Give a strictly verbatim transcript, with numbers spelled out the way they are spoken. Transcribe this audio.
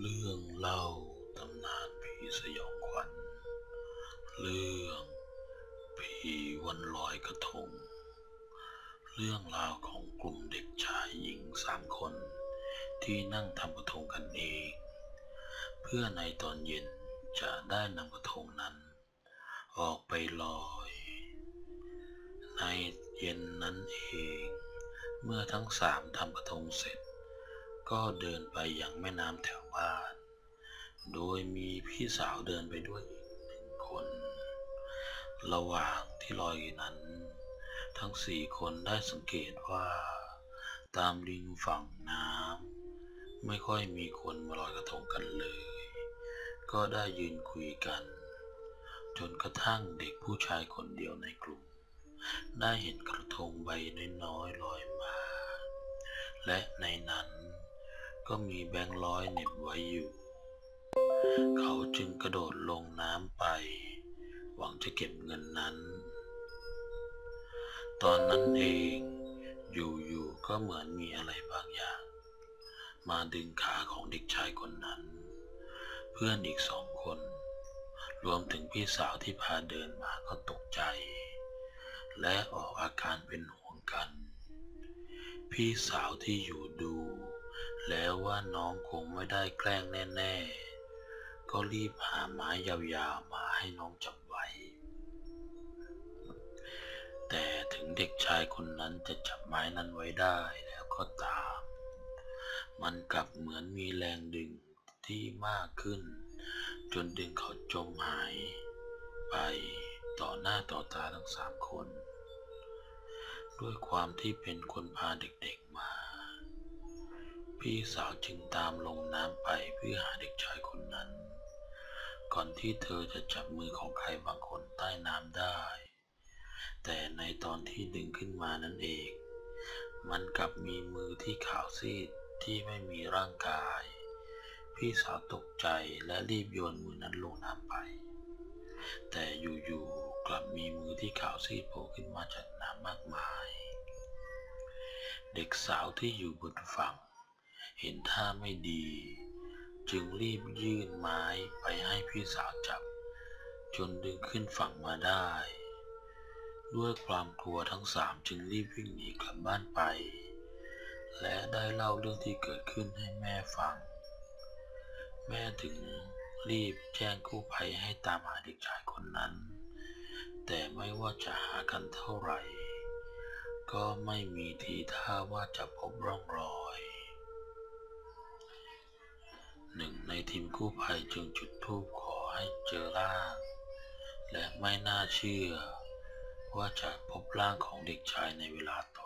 รื่องเล่าตำนานผีสยองขวัญเรื่องผีวันลอยกระทงเรื่องราวของกลุ่มเด็กชายหญิงสามคนที่นั่งทำกระทงกันเองเพื่อในตอนเย็นจะได้นำกระทงนั้นออกไปลอยในเย็นนั้นเองเมื่อทั้งสามทำกระทงเสร็จก็เดินไปยังแม่น้ำแถวบ้านโดยมีพี่สาวเดินไปด้วยอีกหนึ่งคนระหว่างที่ลอยนั้นทั้งสี่คนได้สังเกตว่าตามริมฝั่งน้ำไม่ค่อยมีคนมาลอยกระทงกันเลยก็ได้ยืนคุยกันจนกระทั่งเด็กผู้ชายคนเดียวในกลุ่มได้เห็นกระทงใบน้อยๆลอยมาและในนั้นก็มีแบงค์ร้อยเหน็บไว้อยู่เขาจึงกระโดดลงน้ำไปหวังจะเก็บเงินนั้นตอนนั้นเองอยู่ๆก็เหมือนมีอะไรบางอย่างมาดึงขาของเด็กชายคนนั้นเพื่อนอีกสองคนรวมถึงพี่สาวที่พาเดินมาก็ตกใจและออกอาการเป็นห่วงกันพี่สาวที่อยู่ดูแล้วว่าน้องคงไม่ได้แกล้งแน่ๆก็รีบหาไม้ยาวๆมาให้น้องจับไว้แต่ถึงเด็กชายคนนั้นจะจับไม้นั้นไว้ได้แล้วก็ตามมันกลับเหมือนมีแรงดึงที่มากขึ้นจนดึงเขาจมหายไปต่อหน้าต่อตาทั้งสามคนด้วยความที่เป็นคนพาเด็กๆมาพี่สาวจึงตามลงน้ำไปเพื่อหาเด็กชายคนนั้นก่อนที่เธอจะจับมือของใครบางคนใต้น้ำได้แต่ในตอนที่ดึงขึ้นมานั้นเองมันกลับมีมือที่ขาวซีดที่ไม่มีร่างกายพี่สาวตกใจและรีบโยนมือนั้นลงน้ำไปแต่อยู่ๆกลับมีมือที่ขาวซีดโผล่ขึ้นมาจากน้ำมากมายเด็กสาวที่อยู่บนฝั่งเห็นท่าไม่ดีจึงรีบยื่นไม้ไปให้พี่สาวจับจนดึงขึ้นฝั่งมาได้ด้วยความกลัวทั้งสามจึงรีบวิ่งหนีกลับบ้านไปและได้เล่าเรื่องที่เกิดขึ้นให้แม่ฟังแม่ถึงรีบแจ้งกู้ภัยให้ตามหาเด็กชายคนนั้นแต่ไม่ว่าจะหากันเท่าไหร่ก็ไม่มีทีท่าว่าจะพบร่องรอยหนึ่งในทีมกู้ภัยจึงจุดธูปขอให้เจอร่างและไม่น่าเชื่อว่าจะพบร่างของเด็กชายในเวลาต่อ